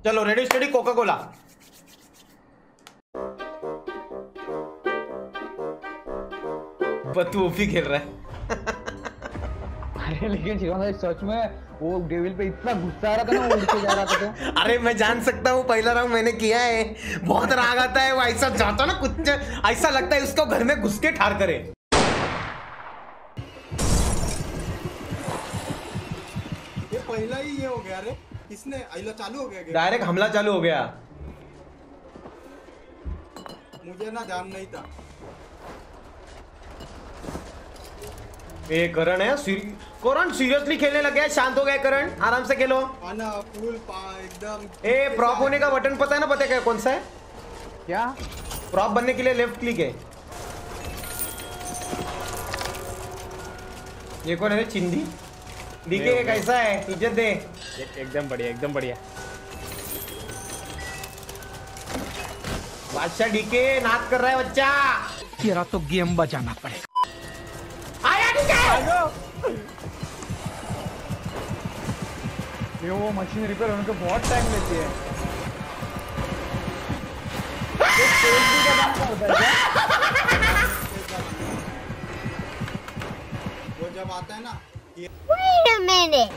चलो ready study Coca Cola. पत्तू ओपी खेल रहा है। अरे लेकिन शिवांग सच में वो डेविल पे इतना गुस्सा आ रहा था ना, वो उड़ के जा रहा था तो। अरे मैं जान सकता हूँ, पहला राउंड मैंने किया है। बहुत राग आता है वो, ऐसा जाता ना कुछ, ऐसा लगता है उसको घर में घुस के ठार करे। ये पहला ही ये हो गया रे, किसने आइला चालू हो गया? डायरेक्ट हमला चालू हो गया। मुझे ना ध्यान नहीं था। ये करण है, करण सीरियसली खेलने लगे, शांत हो गए करण, आराम से खेलो। आना फुल एकदम। ए प्रॉप होने का बटन पता है ना, पता है क्या कौन सा है? क्या प्रॉप बनने के लिए लेफ्ट क्लिक है। ये कौन है? चिंदी डीके कैसा है? इज्जत दे। एकदम बढ़िया, एकदम बढ़िया। बादशाह डीके नाच कर रहा है बच्चा। तेरा तो गेम बजाना पड़ेगा। आया डीके। ये वो मशीन रिपेयर होने को बहुत टाइम लेती है। वो जब आता है ना, Wait a minute.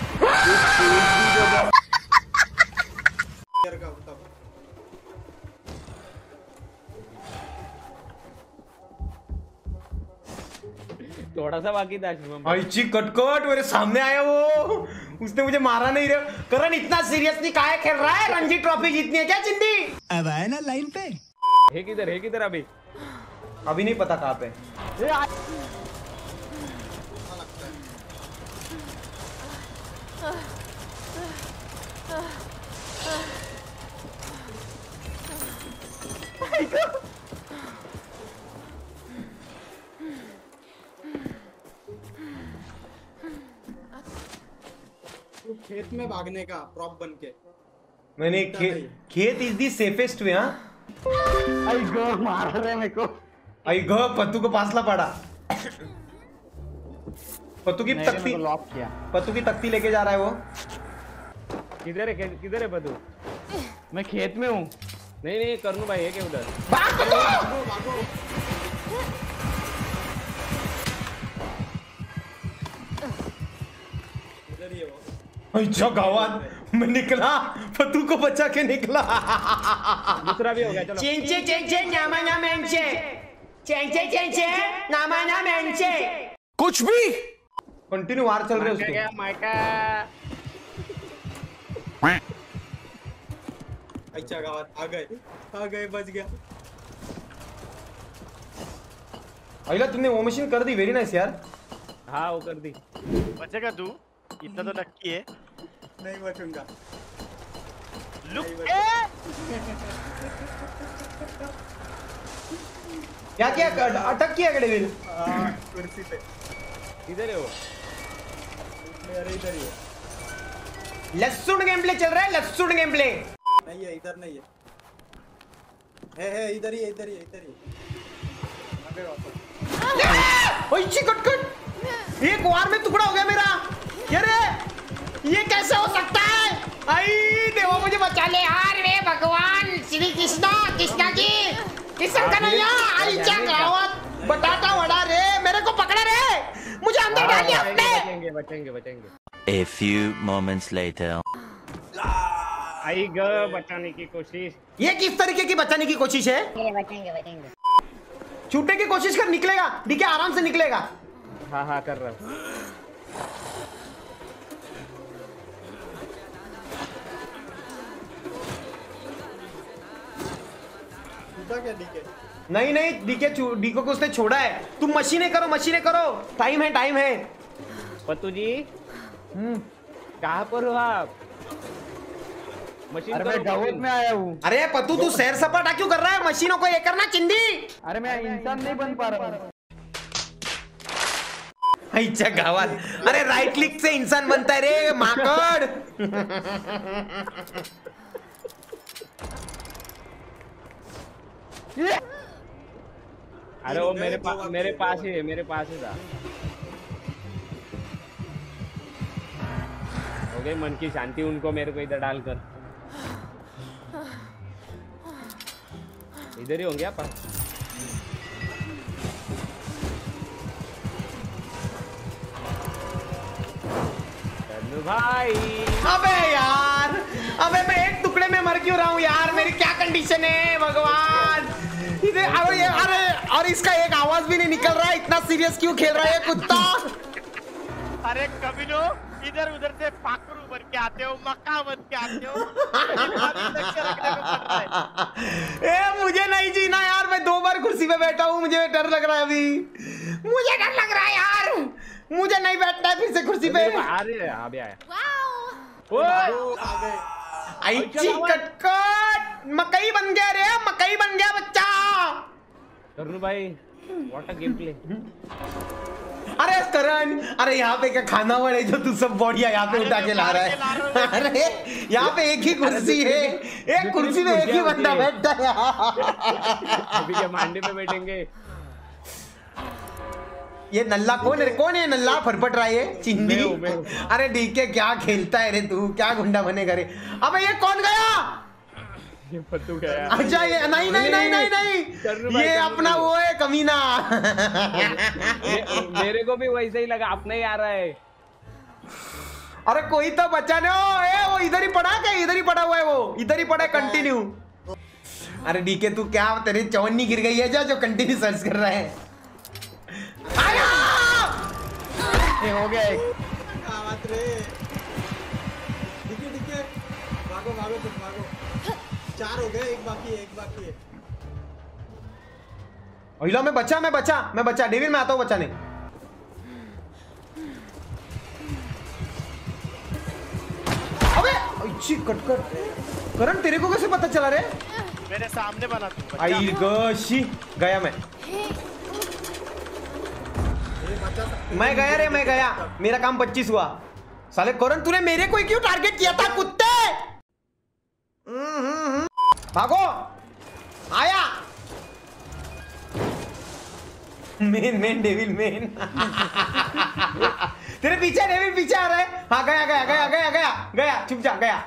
थोड़ा सा बाकी था शिवम। आईची कटकट मेरे सामने आया वो, उसने मुझे मारा नहीं रे। करण इतना सीरियसली काहे खेल रहा है? रणजी ट्रॉफी जीतनी है क्या चिंदी? अब आए ना लाइन पे। है किधर अभी? अभी नहीं पता कहाँ पे। खेत में भागने का प्रॉप बन के मैंने खेत इज दी सेफेस्ट वे। हाँ आई गो मार रहे मेरे को। आई गो पत्तू को पासला पड़ा। पत्तू की तख्ती लॉक किया। पत्तू की तख्ती लेके जा रहा है वो। किधर है बदू? मैं खेत में हूँ। नहीं करनू भाई है क्या उधर? इधर ही है वो। अच्छा गावात मैं निकला, पत्तू को बचा के निकला। दूसरा भी हो गया। चलो चेंचे चेंचे नामा ना मेंचे, चेंचे चेंचे नामा ना मेंचे। कुछ भी कंटिन्यू वार चल रहे उसके। माइका अच्छा गावात आ गए बच गया। अहिला तुमने वो मशीन कर दी, वेरी नाइस यार। हाँ वो कर दी। बचेगा तू, इतना तो लक्की है। नहीं बचूंगा। क्या किया? अटक किया डेविल कुर्सी पे। इधर है वो। अरे इधर ही है। लहसुन गेम प्ले चल रहा है, लहसुन गेम प्ले। नहीं है, इधर नहीं है इधर ही है। अबे वापस। ओए चिकट कट, एक वार में टुकड़ा हो गया मेरा। ये कैसे हो सकता है? आई देवा मुझे बचा ले यार। रे भगवान श्री कृष्णा की किशन कन्हैया। आई क्या गावत बताता वड़ा रे, मेरे को पकड़ा रे, मुझे अंदर डाल दिया आपने। बचेंगे। A few moments later. आई ग बचाने की कोशिश। ये किस तरीके की बचाने की कोशिश है? बचेंगे। छूटने की कोशिश कर, निकलेगा डीके, आराम से निकलेगा। हाँ कर रहा हूँ। क्या डीके? नहीं डीके डीको को उसने छोड़ा है। तुम मशीनें करो, टाइम है। पत्तू जी कहाँ पर हो आप? मशीन अरे मैं गाँव में आया हूँ। अरे पत्तू तू सैर सपाटा क्यों कर रहा है? मशीनों को ये करना चिंदी। अरे मैं इंसान नहीं बन पा रहा हूँ। अच्छा गावात, अरे राइट क्लिक से इंसान बनता है रे माकड़। अरे वो मेरे पास ही था। हो गई मन की शांति उनको, मेरे को इधर डालकर। इधर ही होंगे आप। भाई अबे यार, अबे मैं एक टुकड़े में मर क्यों रहा हूँ यार, मेरी क्या कंडीशन है भगवान। इधर अरे और इसका एक आवाज भी नहीं निकल रहा है, इतना सीरियस क्यों खेल रहा है कुत्ता। अरे कमीनो, इधर उधर से पाखरू बन के आते हो, मक्का बन के आते हो। ए मुझे नहीं जीना यार, मैं 2 बार कुर्सी पे बैठा हूँ, मुझे डर लग रहा है अभी, मुझे डर लग रहा है यार, मुझे नहीं बैठना है फिर से कुर्सी पे। अभी आया। आईची कटकट, मकई बन गया रे, मकई बन गया बच्चा। करण भाई व्हाट अ गेम प्ले। अरे करण, अरे यहाँ पे क्या खाना वाले जो तू सब बढ़िया यहाँ पे उठा के ला रहा है। अरे यहाँ पे एक ही कुर्सी है, एक कुर्सी में एक ही बंदा बैठता है। अभी क्या मांडी पे बैठेंगे। ये नल्ला कौन है? कौन है नल्ला फरफट रहा है चिंदी? अरे डीके क्या खेलता है रे तू, क्या गुंडा बनेगा रे। अबे ये कौन गया? ये पत्तू गया। अच्छा ये नहीं नहीं नहीं नहीं नहीं, ये अपना वो है कमीना। मेरे को भी वैसे ही लगा, अपना ही आ रहा है। अरे कोई तो बचा नहीं हो, वो इधर ही पड़ा क्या? इधर ही पड़ा हुआ है, वो इधर ही पड़ा है कंटिन्यू। अरे डीके तू क्या, तेरी चवन्नी गिर गई है जो कंटिन्यू सर्च कर रहा है। ये हो गया एक। भागो भागो तुम भागो, 4 हो गए, एक बाकी है, एक बाकी है। ओइला मैं बचा डेविड, मैं आता हूँ बचाने। अबे अच्छी कटकट, करण तेरे को कैसे पता चला रे? मेरे सामने बना तू। आई गोशी, गया मैं गया रे, मैं गया, मेरा काम 25 हुआ। साले करण तूने मेरे को क्यों टारगेट किया था कुत्ते? भागो, आया मेन डेविल मेन। तेरे पीछे डेविल पीछे आ रहा है। हाँ गया, चुप जा, गया।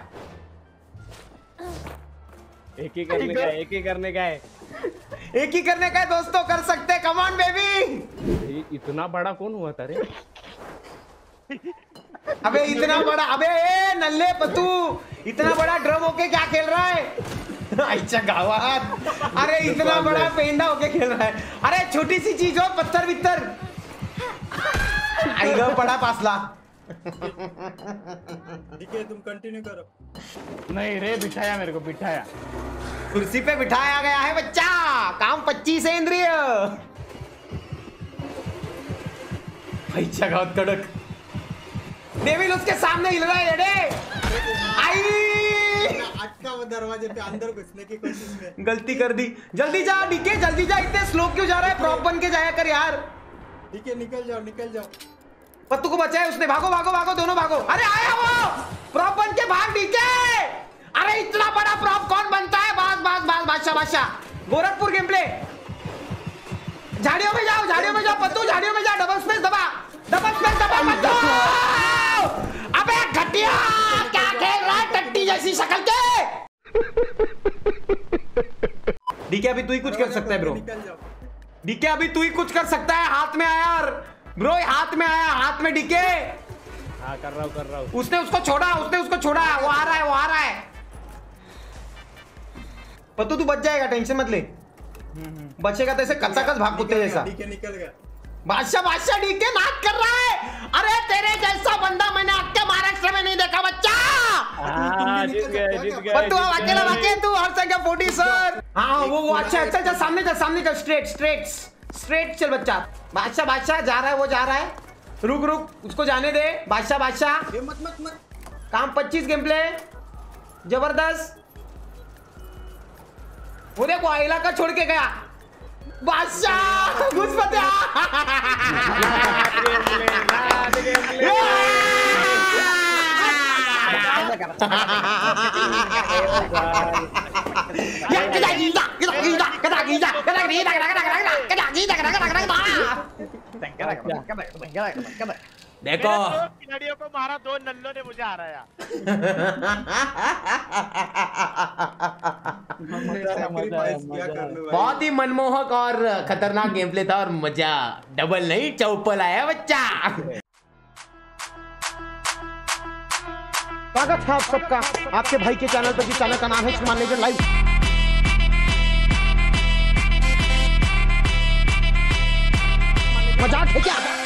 एक ही करने का है, एक ही करने का है, एक ही करने का है दोस्तों, कर सकते हैं, कम ऑन बेबी। इतना बड़ा कौन हुआ था रे? अबे इतना बड़ा, अबे ए नल्ले पतू, इतना बड़ा ड्रम होके क्या खेल रहा है? अच्छा गावात, अरे इतना बड़ा पेंडा होके खेल रहा है। अरे छोटी सी चीज हो, पत्थर वित्तर आई गो, बड़ा पासला। ठीक है तुम कंटिन्यू करो। नहीं रे, बिठाया मेरे को, बिठाया कुर्सी पे बिठाया गया है बच्चा, काम 25 है इंद्रिय। भाई जगह कड़क, डेविल उसके सामने हिल रहा है रे। आई अटका वो दरवाजे पे, अंदर घुसने की कोशिश में गलती कर दी। जल्दी जा डीके, जल्दी जा, इतने स्लो क्यों जा रहा है? प्रॉप बन के जाया कर यार। ठीक है निकल जाओ। पत्तू को बचाया उसने, भागो दोनों भागो। अरे आया वो, प्रॉप बन के भाग डीके। अरे इतना बड़ा प्रॉप कौन बनता है? बादशाह गोरखपुर गेम प्ले। झाड़ियों में जाओ पत्तू, झाड़ियों में जा, डबल स्पेस दबा पत्तू। अबे घटिया, क्या खेल रहा है टट्टी जैसी शक्ल के? डीके अभी तू ही कुछ कर सकता है ब्रो, डीके अभी तू ही कुछ कर सकता है। हाथ में आया यार ब्रो, हाथ में आया, हाथ में डीके। हाँ कर रहा हूँ। उसने उसको छोड़ा, वो आ रहा है। पत्तू तू बच जाएगा, टेंशन मत ले। बचेगा तो ऐसे कच्चा भाग कुत्ते जैसा। डीके निकल गया। बादशाह डीके नाक कर रहा है। अरे तेरे जैसा बंदा मैंने आपके महाराष्ट्र में नहीं देखा बच्चा। जीत गया। पत्तू अकेला बाकी तू, हर जगह 40 सर। हाँ वो अच्छा, चल सामने चल, स्ट्रेट चल बच्चा। बादशाह जा रहा है, वो जा रहा है। रुक उसको जाने दे। बादशाह मत काम 25 गेम प्ले जबरदस्त। वो देखो आइला का छोड़ के गया बादशाह, घुस पत्या। देखो खिलाड़ियों को मारा, 2 नल्लों ने मुझे हराया। सैक्रिफाइस किया करने भाई। बहुत ही मनमोहक और खतरनाक गेम प्ले था और मजा डबल नहीं चौपल आया बच्चा। स्वागत है आप सबका आपके भाई के चैनल पर, जिस चैनल का नाम है श्रीमान लेजेंड लाइव। मजाक है क्या?